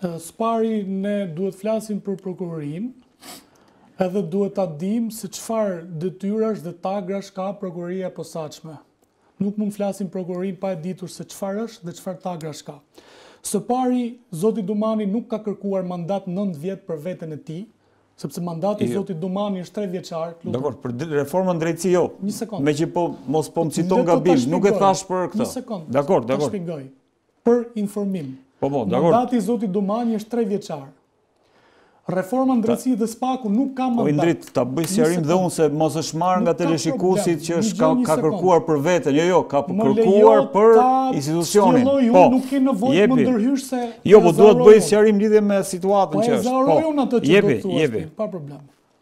Spari ne duhet flasim për prokurorin, edhe duhet ta dim se çfarë detyrash dhe tagrash ka prokuroria e posaçme. Nuk mund flasim prokurorin pa e ditur se çfarë është dhe çfarë tagrash ka. Së pari, zoti Dumani nuk ka kërkuar mandat 9 vjet për veten e tij, sepse mandati i zotit Dumani është 3 vjeçar. Dakor, për reformën drejtësi jo. Një sekond. Me që mos po më citon gabim, nuk e thash për këtë. Një sekond. Dakor. Ta shpjegoj. Për informim. Dakor. Mandati i zotit Dumani është 3 vjeçar. Reforma në drejtësi dhe SPAK-u nuk ka mandat. Indrit, ta bëj sqarim dhe unë se mos është marrë nga teleshikuesit që ka kërkuar për veten. Jo, ka kërkuar për institucionin. Po, nuk ke nevojë më ndërhysh se... Jo, po duhet bëj sqarim lidhje me situatën që është. Po, e zaurojun ato që do të thuash, pa problem.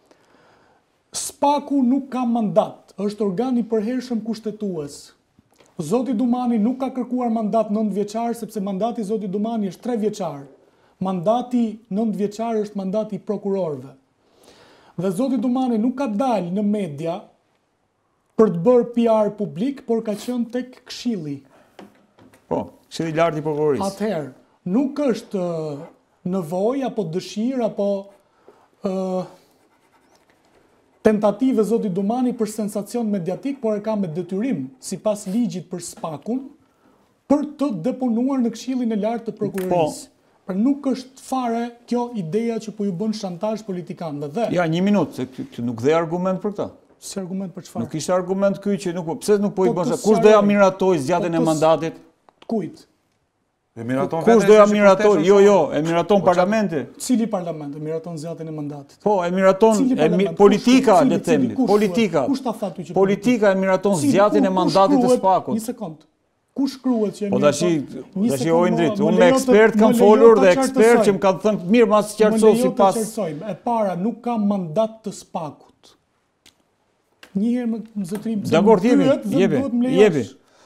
SPAK-u nuk ka mandat, është organ i përhershëm kushtetues. Zoti Dumani nuk ka kërkuar mandat 9 vjeçar, sepse mandati i zotit Dumani është 3 vjeçar. Mandati 9 vjeçar është mandati i prokurorëve. Dhe zoti Dumani nuk ka dalë në media për të bërë PR publik, por ka qenë tek Këshilli. Po, Këshilli i lartë i prokurorisë. Atëherë, nuk është nevojë apo dëshirë apo tentative zoti Dumani për sensacion mediatik, por e ka me detyrim, sipas ligjit për SPAK-un, për të deponuar në Këshillin e lartë të prokurorisë. Për nuk është fare kjo ideja që po ju bën shantazh politikanëve dhe... Ja, një minutë, se nuk dhe argument për këtë. Si argument për çfarë? Nuk ishte argument ky që nuk... Pse nuk po i bën shantazh? Kush do ja miratoj zgjatjen e mandatit? Kujt? Kush do ja miratoj? Jo, e miraton parlamenti. Cili parlament e miraton zgjatjen e mandatit? Po, e miraton politika, le të themi. Politika. Kush ta tha ty që politika e miraton zgjatjen e mandatit të SPAK-ut? Një sekond. Ku shkruhet që e miraton? Po tash o Indrit, unë me ekspert kam folur dhe ekspert që më kanë thënë mirë mas qartësoj sipas. E para nuk ka mandat të SPAK-ut. Një herë më zotrim. Dakor, jepi.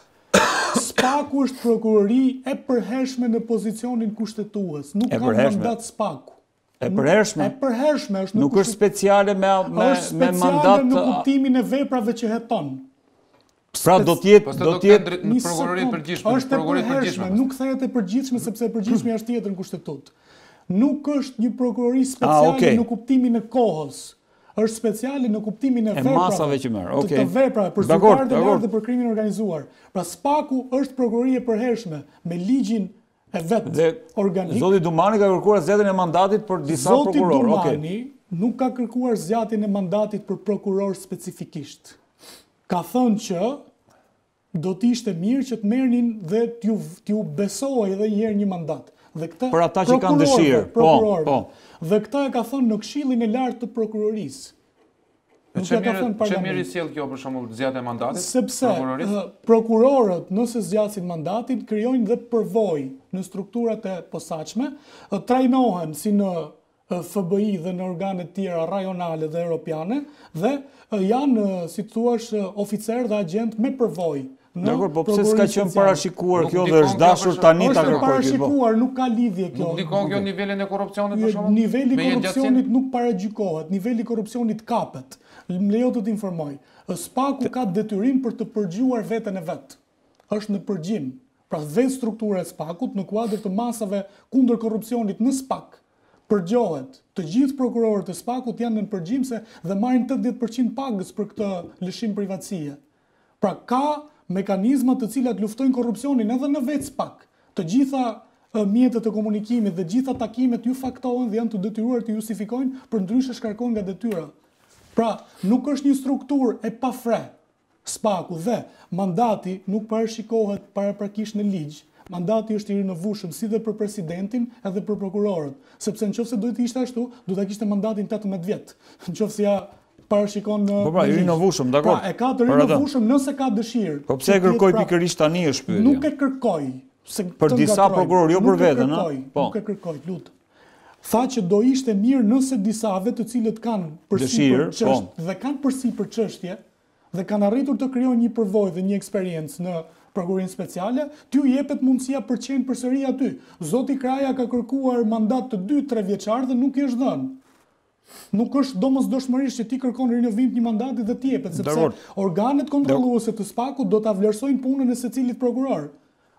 SPAK-u është prokurori e përhershme në pozicionin kushtetues, nuk ka mandat SPAK-u. E përhershme? E përhershme është. Nuk është speciale me mandat. Është speciale në kuptimin e veprave që heton. Pra do t'jetë në prokurori përgjithshme, është e përhershme, nuk thehet e përgjithshme sepse e përgjithshme është tjetër në kushtetut. Nuk është një prokurori speciale në kuptimin e kohës. Është speciale në kuptimin e masave që merr. Të veprave për zyrtarët e lartë dhe për krimin organizuar. Pra SPAK-u është prokurori e përhershme me ligjin e vet organik. Zoti Dumani ka kërkuar zgjedhjen e mandatit për disa prokurorë. Zoti Dumani nuk ka kërkuar zgjatjen e mandatit për prokuror specifikisht. Ka thënë që do t'ishte mirë që të merrnin dhe t'ju besoj edhe një herë një mandat. Dhe këtë për ata që kanë dëshirë. Po. Dhe këtë e ka thënë në Këshillin e lartë të prokurorisë. Çe mirë sjell kjo për shembull zgjatja e mandatit? Sepse prokurorët nëse zgjasin mandatin krijojnë dhe përvojë në strukturat e posaçme, trajnohen si në FBI dhe në organet tjera rajonale dhe europiane dhe janë, si thuash, oficer dhe agent me përvojë. Dakor, po pse s'ka qenë parashikuar kjo dhe është dashur tani ta kërkojë? Është parashikuar, nuk ka lidhje kjo. Nuk dikon kjo nivelin e korrupsionit për shkakun? Niveli i korrupsionit nuk paragjykohet, niveli i korrupsionit kapet. Më lejo të t'informoj. SPAK-u ka detyrim për të përgjigjuar veten e vet. Është në përgjim. Pra dhe struktura e SPAK-ut në kuadër të masave kundër korrupsionit në SPAK përgjohet. Të gjithë prokurorët e SPAK-ut janë në përgjim se dhe marrin 80% pagës për këtë lëshim privatësie. Pra ka mekanizma të cilat luftojnë korrupsionin edhe në vetë SPAK. Të gjitha mjetet e komunikimit dhe gjitha takimet ju faktohen dhe janë të detyruar të justifikojnë, për ndryshe shkarkojnë nga detyra. Pra, nuk është një strukturë e pafre SPAK-u dhe mandati nuk parashikohet paraprakisht në ligj. Mandati është i rinovueshëm si dhe për presidentin edhe për prokurorët, sepse nëse do të ishte ashtu, do ta kishte mandatin 18 vjet. Nëse ja parashikon në Po i rinovueshëm, dakor. E ka të rinovueshëm nëse ka dëshirë. Po pse e kërkoi pikërisht tani është pyetja? Nuk e kërkoi. Për disa prokurorë, jo për veten, ëh. Po. Nuk e kërkoi, lutem. Tha që do ishte mirë nëse disave të cilët kanë përsipër çështje dhe kanë përsipër çështje dhe kanë arritur të krijojnë një përvojë dhe një eksperiencë në prokurorinë speciale, t'ju jepet mundësia për qenë përsëri aty. Zoti Kraja ka kërkuar mandat të 2-3 vjeçar dhe nuk i është dhënë. Nuk është domosdoshmërisht që ti kërkon rinovim të një mandati dhe t'i jepet, sepse organet kontrolluese të SPAK-ut do ta vlerësojnë punën e secilit prokuror.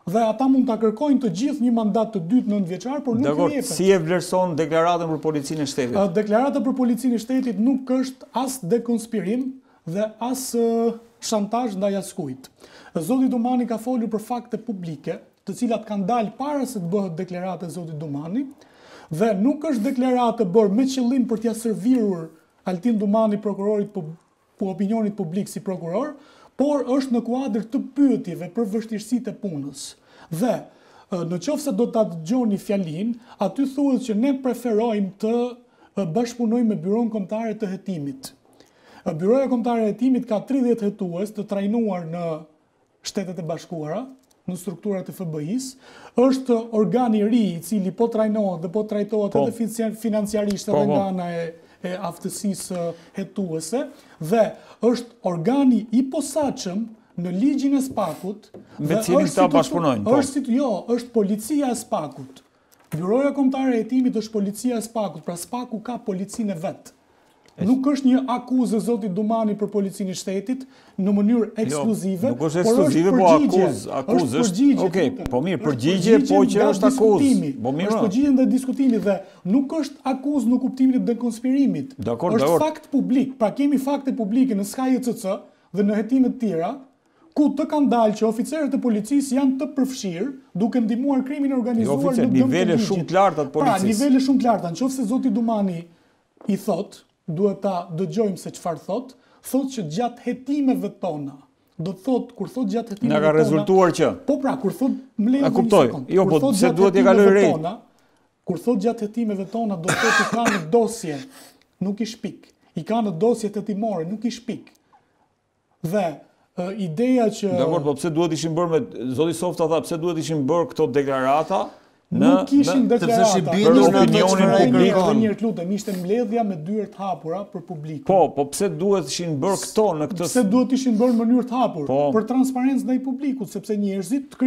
dhe ata mund ta kërkojnë të gjithë një mandat të dytë 9 vjeçar, por nuk i jepet. Si e vlerëson deklaratën për policinë e shtetit? Deklarata për policinë e shtetit nuk është as dekonspirim dhe as shantazh ndaj askujt. Zoti Domani ka folur për fakte publike, të cilat kanë dalë para se të bëhet deklarata e zotit Domani, dhe nuk është deklaratë bërë me qëllim për t'ia servir Altin Domani, prokurorit po opinionit publik si prokuror, por është në kuadër të pyetjeve për vështirësitë e punës. Dhe në qoftë se do ta dëgjoni fjalinë, aty thuhet që ne preferojmë të bashkëpunojmë me Byron Kombëtare të Hetimit. Byroja Kombëtare e Hetimit ka 30 hetues të trajnuar në Shtetet e Bashkuara, në strukturat e FBI-s, është organi i ri i cili po trajnohet dhe po trajtohet edhe financiarisht edhe nga ana e aftësisë hetuese, dhe është organi i posaçëm në ligjin e SPAK-ut. Me cilin ta bashkëpunojnë? Është policia e SPAK-ut. Byroja Kombëtare e Hetimit është policia e SPAK-ut, pra SPAK-u ka policinë e vet. Nuk është një akuzë zotit Domani për policinë e shtetit në mënyrë ekskluzive, nuk është ekskluzive, po akuzë është. Okej, po mirë, përgjigje, po që është akuzë. Është përgjigje dhe diskutimi dhe nuk është akuzë në kuptimin e dekonspirimit. Është fakt publik. Pra kemi fakte publike në SKJCC dhe në hetime të tjera, ku të kanë dalë që oficerët e policisë janë të përfshirë duke ndihmuar krimin organizuar në dëm të ligjit. Nivele shumë të larta të policisë. Pra, nivele shumë të larta. Nëse zoti Domani i thotë, duhet ta dëgjojmë se çfarë thotë që gjatë hetimeve tona. Do të thotë kur thotë gjatë hetimeve tona. Na ka rezultuar që. Po pra, kur thotë mbledhje. A kuptoj. Jo, po pse duhet t'i kaloj re? Kur thotë gjatë hetimeve tona, do të thotë ka në dosje, nuk i shpik. I ka në dosjet hetimore, nuk i shpik. Dhe ideja që Dakor, po pse duhet ishin bërë me zoti Softa tha, pse duhet ishin bërë këto deklarata? Nuk kishin deklarata për opinionin publik. Dhe njërë lutem, ishte mbledhja me dyert hapura për publikun. Po pse duhet ishin bërë këto në këtë? Pse duhet ishin bërë në mënyrë të hapur? Për transparencë ndaj publikut, sepse njerëzit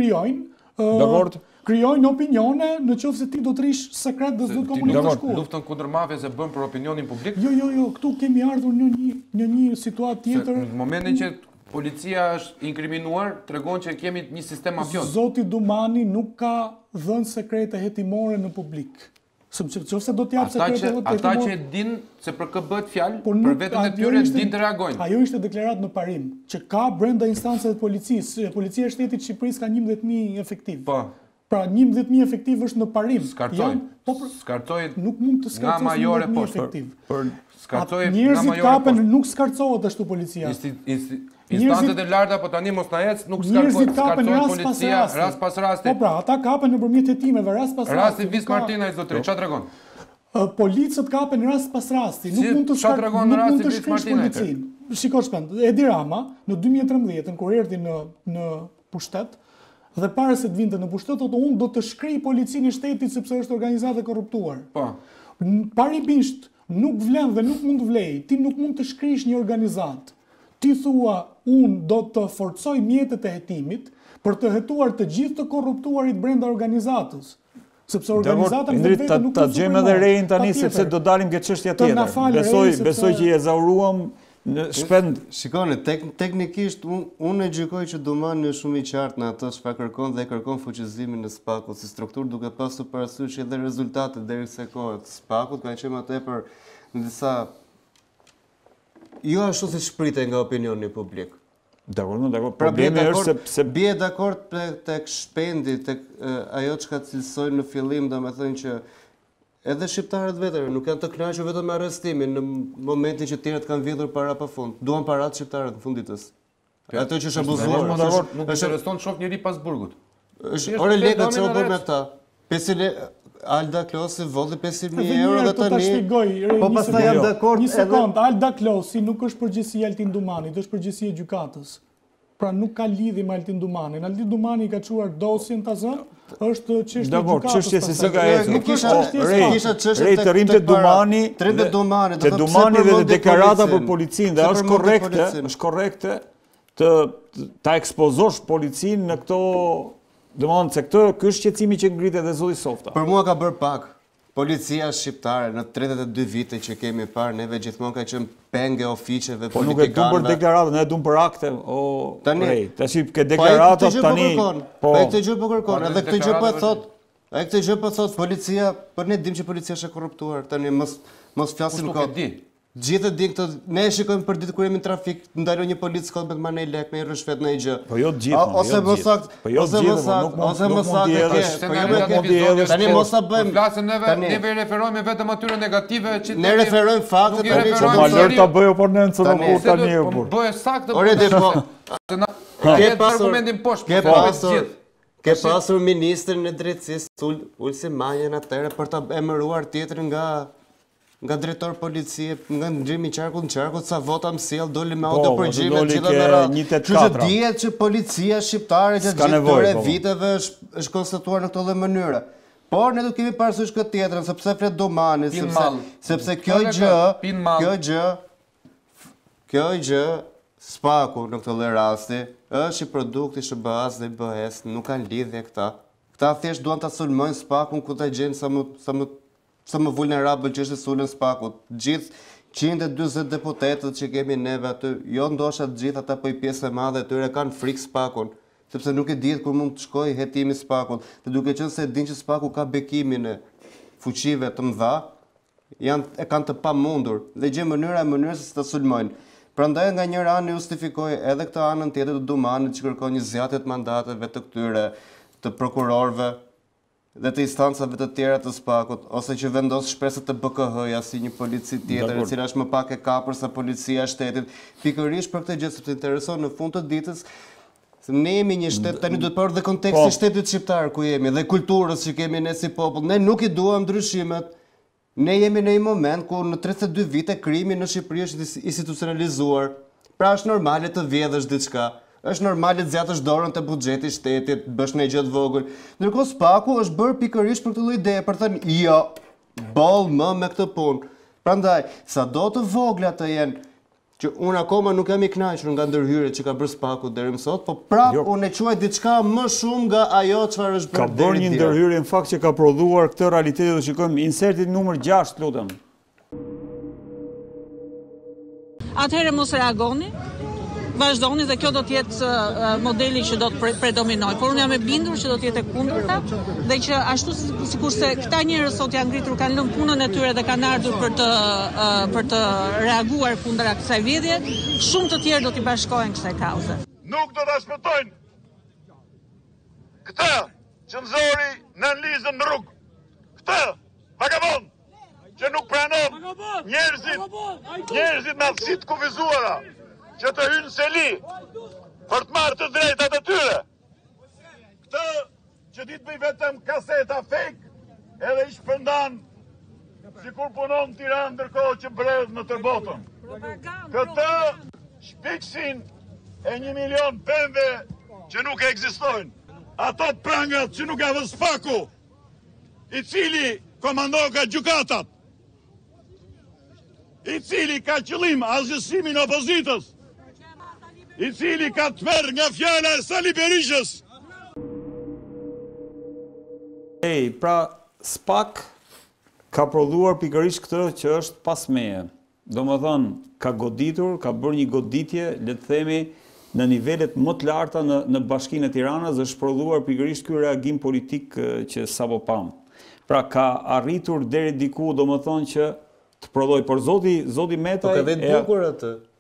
krijojnë opinione në qoftë se ti do të rish sekret dhe s'do të komunikosh kurrë. Luftën kundër mafjes e bën për opinionin publik? Jo, këtu kemi ardhur në një situatë tjetër. Në momentin që policia është inkriminuar, tregon që kemi një sistem mafios. Zoti Domani nuk ka dhënë sekrete hetimore në publik. Sepse nëse do të jap sekrete hetimore. Ata që din se për kë bëhet fjalë, për veten e tyre din të reagojnë. Ajo ishte deklaratë në parim, që ka brenda instancave të policisë. Policia e shtetit të Shqipërisë ka 11.000 efektiv. Po. Pra 11.000 efektiv është në parim. Skartoj. Nuk mund të skartoj 11.000 efektiv. Skartoj nga njerëzit kapen, nuk skarcohet ashtu policia. Instancët e larta, po tani mos na ecë, nuk skarcohet policia rast pas rasti. Po pra, ata kapen nëpërmjet hetimeve rast pas rasti. Rasti Vis Martina i zotëri, ç'a tregon? Policët kapen rast pas rasti, nuk mund të shkrish policinë. Shiko shpend, Edi Rama në 2013 kur erdhi në pushtet dhe para se të vinte në pushtet, thotë unë do të shkrij policinë e shtetit sepse është organizatë e korruptuar. Po. Parimisht nuk vlen dhe nuk mund vlej. Ti nuk mund të shkrish një organizatë. Ti thua, unë do të forcoj mjetet e hetimit për të hetuar të gjithë të korruptuarit brenda organizatës. Sepse organizata në vetë nuk ta gjejmë edhe rein tani sepse do dalim ke çështja tjetër. Besoj që i ezauruam në shpend. Shikoni, teknikisht unë e gjykoj që Domani është shumë i qartë në ato çfarë kërkon dhe kërkon fuqizimin e SPAK-ut si strukturë, duke pasur parasysh edhe rezultatet deri kësaj kohe të SPAK-ut, ka qenë më tepër në disa jo ashtu si shpritej nga opinioni publik. Dakor. Problemi është se bie dakord tek shpendi, tek ajo çka cilësojnë në fillim, domethënë që edhe shqiptarët vetë nuk janë të kënaqur vetëm me arrestimin në momentin që tjerët kanë vjedhur para pafund. Duan parat shqiptarët në fund ditës. Ato që është abuzuar, nuk intereson të shoh njëri pas burgut. Ore lekë çfarë bën me këta? Alda Klosi volli 500.000 euro dhe tani. Po pastaj jam dakord. Një sekond, Alda Klosi nuk është përgjegjësia e Altin Domanit, është përgjegjësia e gjykatës. Pra nuk ka lidhje me Altin Domanin. Altin Domani ka çuar dosjen ta zën, është çështje gjykatës. Dakor, çështje se si ka ecur. Nuk kisha çështje të rrim te Domani, te Domani dhe deklarata për policinë, dhe është korrekte të ta ekspozosh policinë në këto. Domethënë se ky është shqetësimi që ngritet edhe zoti Softa. Për mua ka bërë pak. Policia shqiptare në 32 vite që kemi parë, neve gjithmonë ka qenë penge ofiqeve politikanëve. Po nuk e dum për deklaratën, ne dum për akte, o Rej. Tash ke deklaratat tani. Po ai këtë gjë po kërkon, edhe këtë gjë po e thot. Ai këtë gjë po thot policia, por ne dim që policia është e korruptuar. Tani mos flasim kot. Gjithë e din këto, ne shikojmë për ditë kur jemi në trafik, ndalon një polic kod me të marrë një lek, me një rëshvet në një gjë. Po jo të gjithë, ose më sakt, tani mos ta bëjmë. Flasim neve referojmë vetëm atyre negative që ne referojmë faktet tani që ma lër ta bëj oponentë në kur tani e bur. Bëj saktë. Ore depo. Argumentin poshtë. Ke pasur ministrin e drejtësisë Ulsi Manjen atëherë për ta emëruar tjetrin nga drejtor policie, nga ndrimi qarkut, sa vota më sjell, doli me autopërgjime gjithë me radhë. Kështu që dihet që policia shqiptare gjatë gjithë këtyre viteve është konstatuar në këtë lloj mënyre. Por ne do kemi parasysh këtë tjetrën, sepse flet Domani, sepse kjo gjë Spaku në këtë lloj rasti është i produkti SBA-s dhe BE-s, nuk kanë lidhje këta. Këta thjesht duan ta sulmojnë Spakun ku ta gjejnë sa më vulnerabël që është sulën Spakut. Gjithë 140 deputetët që kemi neve aty, jo ndoshta të gjithë ata, po i pjesë e madhe atyre kanë frikë Spakun, sepse nuk e dihet kur mund të shkojë hetimi Spakut. Dhe duke qenë se din që Spaku ka bekimin e fuqive të mëdha, e kanë të pamundur dhe gjejnë mënyrës se ta sulmojnë. Prandaj nga njëra anë justifikoj edhe këtë anën tjetër të Dumanit që kërkon një zgjatje të mandateve të këtyre të prokurorëve dhe të instancave të tjera të Spakut, ose që vendos shpresat të BKH-ja si një polici tjetër, e cila është më pak e kapër sa policia e shtetit. Pikërisht për këtë gjë sepse intereson në fund të ditës, se ne jemi një shtet, tani duhet parë dhe konteksti i shtetit shqiptar ku jemi dhe kulturës që kemi ne si popull. Ne nuk i duam ndryshimet. Ne jemi në një moment ku në 32 vite krimi në Shqipëri është institucionalizuar. Pra është normale të vjedhësh diçka. Është normale të zjatësh dorën te buxheti i shtetit, bësh një gjë të vogël. Ndërkohë Spaku është bërë pikërisht për këtë lloj ideje, për thënë, jo, boll më me këtë punë. Prandaj, sado të vogla të jenë, që unë akoma nuk jam i kënaqur nga ndërhyrjet që ka bërë Spaku deri më sot, po prapë unë e quaj diçka më shumë nga ajo çfarë është bërë. Ka bërë një ndërhyrje në fakt që ka prodhuar këtë realitet, do shikojmë insertin numër 6, lutem. Atëherë mos reagoni. Vazhdoni dhe kjo do të jetë modeli që do të predominojë. Por unë jam e bindur që do të jetë e kundërta dhe që ashtu sikurse këta njerëz sot janë ngritur, kanë lënë punën e tyre dhe kanë ardhur për të reaguar kundër kësaj vjedhje, shumë të tjerë do t'i bashkohen kësaj kauze. Nuk do ta shpëtojnë këtë që nxori në lizën në rrugë. Këtë vagabond që nuk pranon njerëzit me aftësi të kufizuara që të hynë seli për të marrë të drejtat e tyre. Këtë që ditë bëj vetëm kaseta fake edhe i shpërndan si kur punon Tiranë ndërkohë që bredh në tërë botën. Këtë shpiksin e 1 milion pemve që nuk ekzistojnë. Ato prangat që nuk avë Spaku, i cili komandon ka gjukatat, i cili ka qëllim asgjësimin e opozitës, i cili ka të merë nga fjala e Sali Berishës. Pra Spak ka prodhuar pikërisht këtë që është pasmeje. Domethënë, ka goditur, ka bërë një goditje, le të themi, në nivelet më të larta në Bashkinë e Tiranës, është prodhuar pikërisht ky reagim politik që sapo pam. Pra ka arritur deri diku, domethënë që të prodhoj, por zoti Metaj po ka vetë bukur atë.